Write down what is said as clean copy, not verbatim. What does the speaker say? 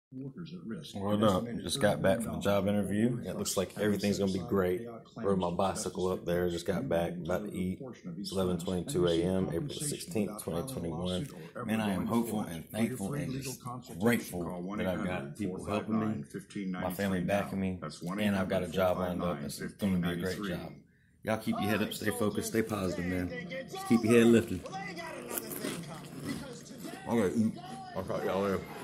What up? Just got back from the job interview. It looks like everything's gonna be great. Rode my bicycle up there. Just got back, about to eat. It's 11:22 a.m. April 16th, 2021. Man, I am hopeful and thankful and just grateful that I've got people helping me, my family backing me, and I've got a job lined up. It's gonna be a great job. Y'all keep your head up, stay focused, stay positive, man. Just keep your head lifted. All right, I'll talk to y'all later.